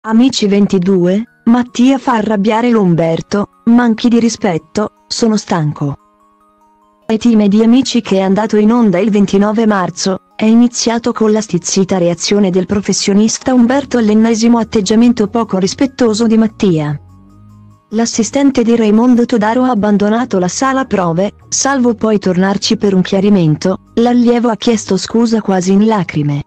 Amici 22, Mattia fa arrabbiare Umberto, manchi di rispetto, sono stanco. Il team di Amici che è andato in onda il 29 marzo, è iniziato con la stizzita reazione del professionista Umberto all'ennesimo atteggiamento poco rispettoso di Mattia. L'assistente di Raimondo Todaro ha abbandonato la sala prove, salvo poi tornarci per un chiarimento. L'allievo ha chiesto scusa quasi in lacrime.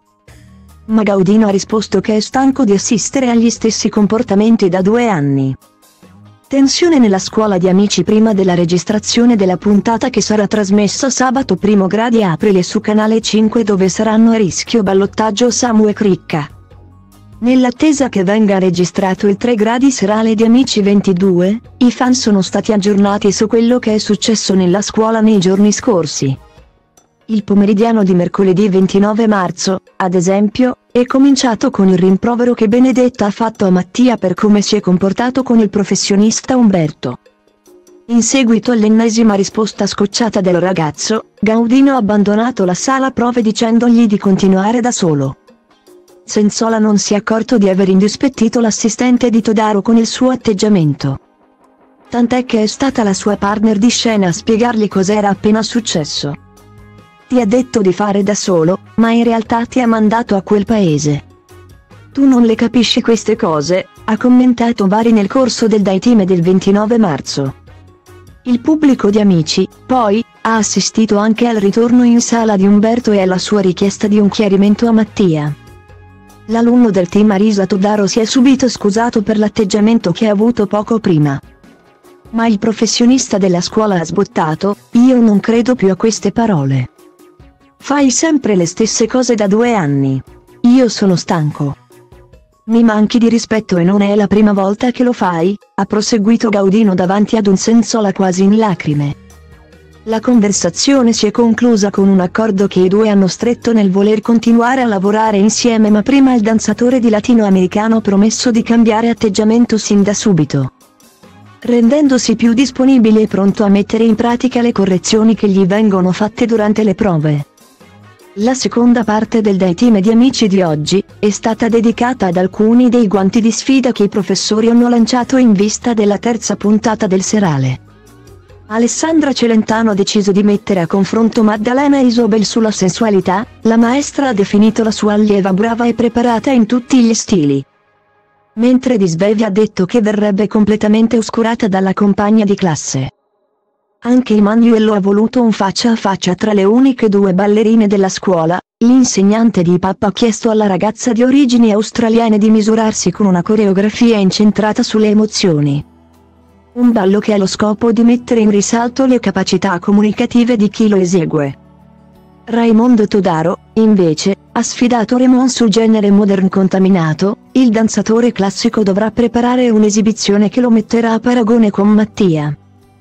Ma Gaudino ha risposto che è stanco di assistere agli stessi comportamenti da 2 anni. Tensione nella scuola di Amici prima della registrazione della puntata che sarà trasmessa sabato 1 gradi aprile su Canale 5, dove saranno a rischio ballottaggio Samu e Cricca. Nell'attesa che venga registrato il 3 gradi serale di Amici 22, i fan sono stati aggiornati su quello che è successo nella scuola nei giorni scorsi. Il pomeridiano di mercoledì 29 marzo, ad esempio, è cominciato con il rimprovero che Benedetta ha fatto a Mattia per come si è comportato con il professionista Umberto. In seguito all'ennesima risposta scocciata del ragazzo, Gaudino ha abbandonato la sala prove dicendogli di continuare da solo. Senzola non si è accorto di aver indispettito l'assistente di Todaro con il suo atteggiamento. Tant'è che è stata la sua partner di scena a spiegargli cos'era appena successo. Ti ha detto di fare da solo, ma in realtà ti ha mandato a quel paese. Tu non le capisci queste cose, ha commentato Vari nel corso del Dai Team del 29 marzo. Il pubblico di Amici, poi, ha assistito anche al ritorno in sala di Umberto e alla sua richiesta di un chiarimento a Mattia. L'alunno del team Arisa Todaro si è subito scusato per l'atteggiamento che ha avuto poco prima. Ma il professionista della scuola ha sbottato: io non credo più a queste parole. Fai sempre le stesse cose da 2 anni. Io sono stanco. Mi manchi di rispetto e non è la prima volta che lo fai, ha proseguito Gaudino davanti ad un Senzola quasi in lacrime. La conversazione si è conclusa con un accordo che i due hanno stretto nel voler continuare a lavorare insieme, ma prima il danzatore di latinoamericano ha promesso di cambiare atteggiamento sin da subito, rendendosi più disponibile e pronto a mettere in pratica le correzioni che gli vengono fatte durante le prove. La seconda parte del Dai Team di Amici di oggi è stata dedicata ad alcuni dei guanti di sfida che i professori hanno lanciato in vista della terza puntata del serale. Alessandra Celentano ha deciso di mettere a confronto Maddalena Isobel sulla sensualità. La maestra ha definito la sua allieva brava e preparata in tutti gli stili, mentre Di Svevia ha detto che verrebbe completamente oscurata dalla compagna di classe. Anche Emanuello ha voluto un faccia a faccia tra le uniche 2 ballerine della scuola. L'insegnante di hip hop ha chiesto alla ragazza di origini australiane di misurarsi con una coreografia incentrata sulle emozioni. Un ballo che ha lo scopo di mettere in risalto le capacità comunicative di chi lo esegue. Raimondo Todaro, invece, ha sfidato Raymond sul genere modern contaminato. Il danzatore classico dovrà preparare un'esibizione che lo metterà a paragone con Mattia.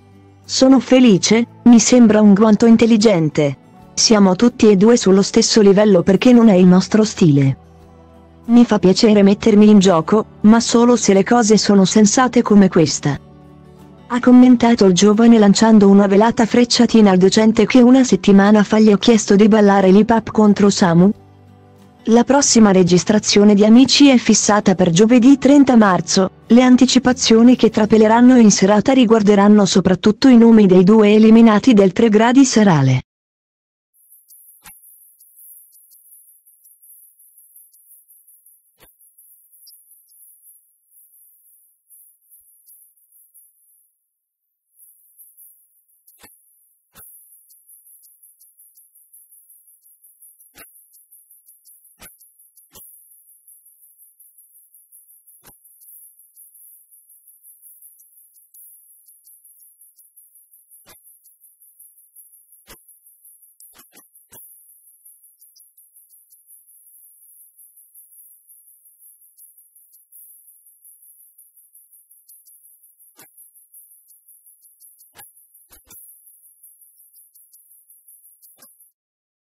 Sono felice, mi sembra un guanto intelligente. Siamo tutti e 2 sullo stesso livello perché non è il nostro stile. Mi fa piacere mettermi in gioco, ma solo se le cose sono sensate come questa, ha commentato il giovane lanciando una velata frecciatina al docente che una settimana fa gli ha chiesto di ballare l'hip hop contro Samu. La prossima registrazione di Amici è fissata per giovedì 30 marzo, le anticipazioni che trapeleranno in serata riguarderanno soprattutto i nomi dei 2 eliminati del 3 gradi serale.